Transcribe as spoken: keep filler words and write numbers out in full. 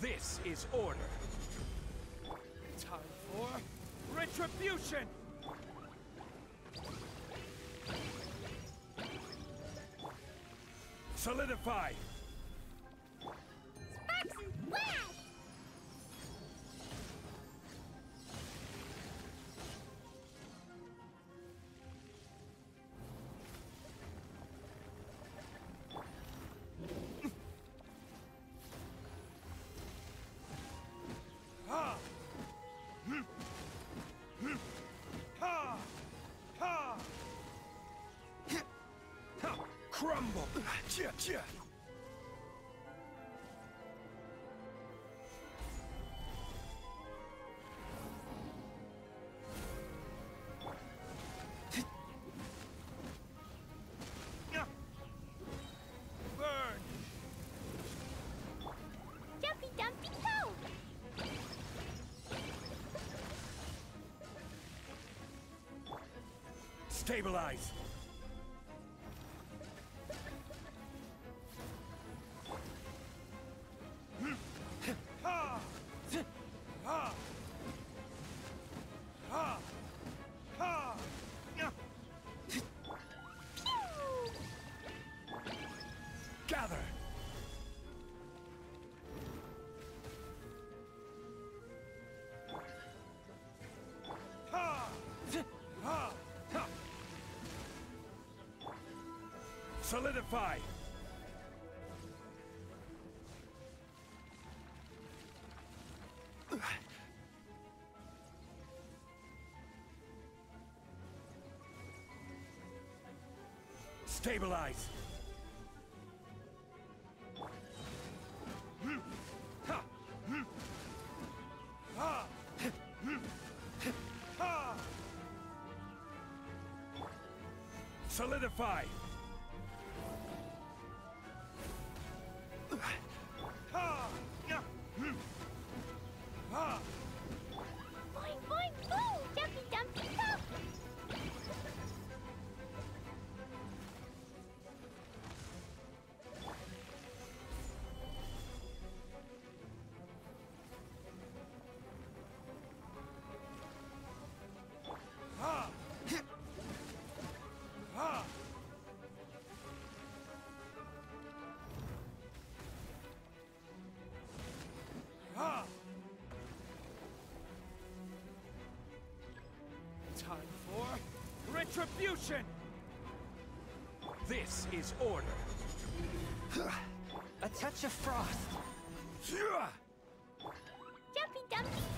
This is order. Time for retribution! Solidify! Sparks and flash! Ha! Hmm. Hmm. Ha! Ha! Ha! Crumble! Chia, chia. Burn! Jumpy dumpy go! Stabilize! Ha! Ha! Ha! Ha! Gather! Ha! Ha! Ha! Solidify! Stabilize! Ha! Ha! Ha! Solidify! Ha! Ha! Boing boing boo! Jumpy dumpy go! Ha! Ha! Ha! Time for retribution! This is order. A touch of frost. Yeah! Jumpy dumpy